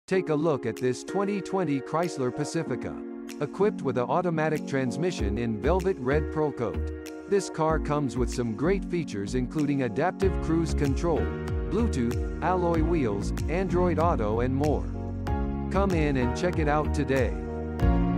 Take a look at this 2020 Chrysler Pacifica. Equipped with an automatic transmission in velvet red pearl coat. This car comes with some great features including adaptive cruise control, Bluetooth, alloy wheels, Android Auto and more. Come in and check it out today.